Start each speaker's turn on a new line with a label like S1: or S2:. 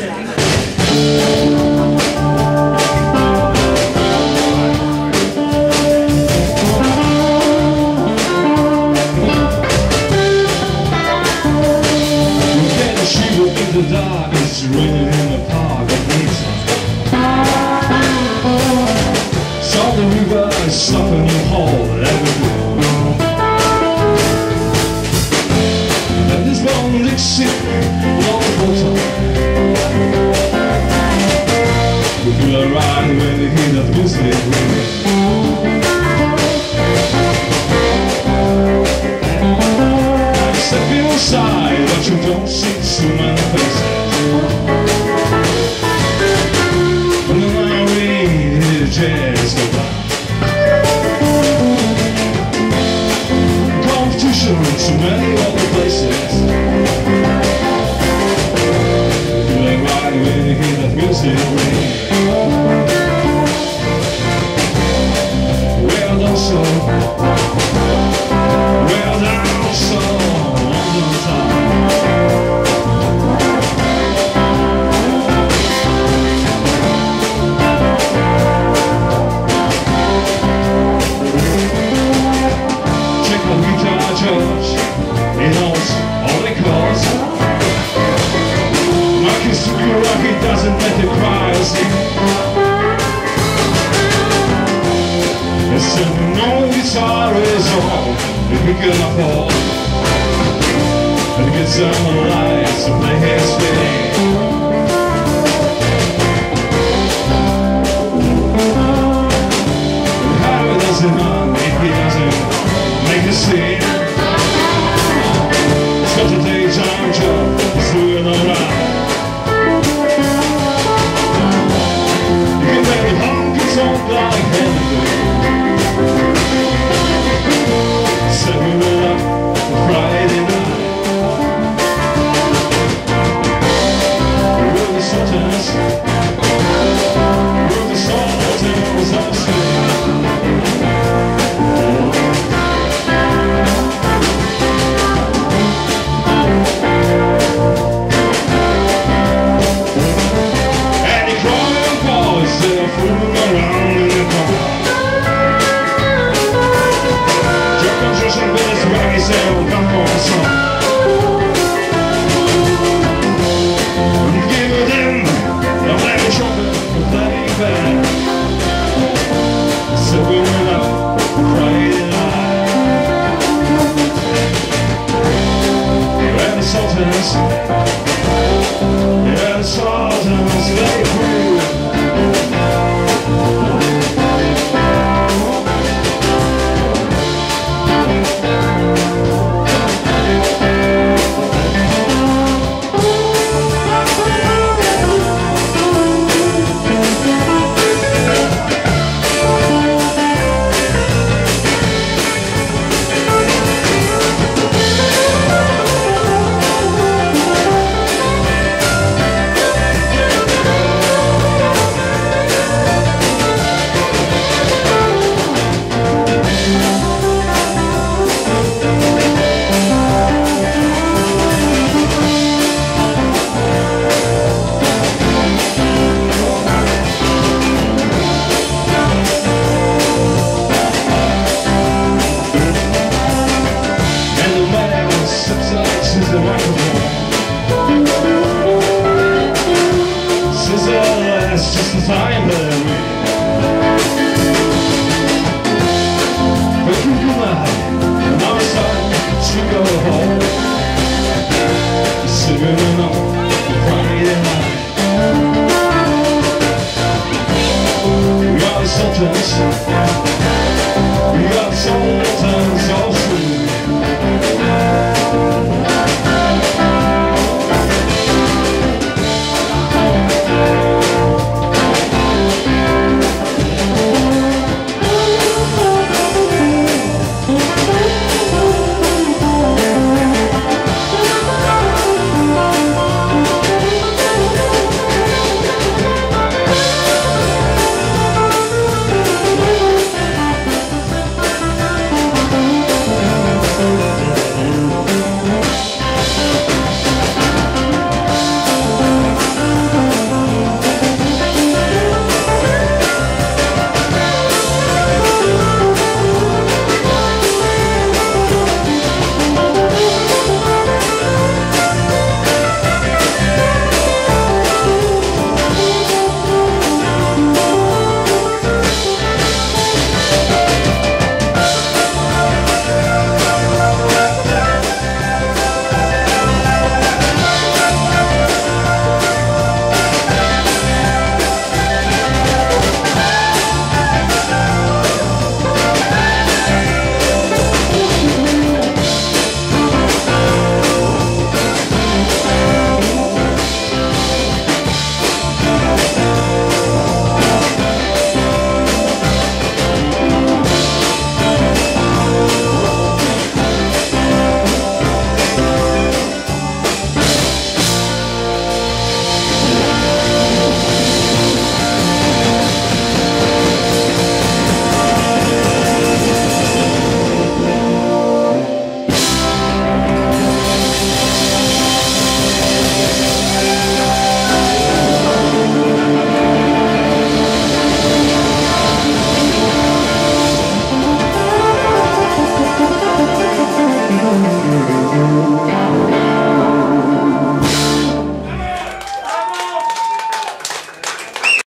S1: The dark is raining in the park of nature. Saw the river stuck in your hole everywhere. And this one Dixie, long water. We feel alright when we hear the music ringing. I step inside, but you don't see too many faces. When the line read, the jazz go by. Competition in too many other places. You like right when you hear that music ring. Well done so, well done so, on the top. Judge, he knows all the cause. Marcus Tokarski doesn't let the cry see. Listen, no guitar is all that we can afford. And get some lights to play his thing. And how it doesn't run if he doesn't make a scene. Got a daytime job, it's doing alright. You can make it honky tonk like anything. Set me up Friday night. We're the Sultans. We're the Sultans of the city. Fooling around in the car. Drunk on church and with his waggy sail, come on son. When you give it in, don't let me trumpet and play bad. So we went up Friday night. And the Sultans, yeah, the Sultans, they prove. Sultans.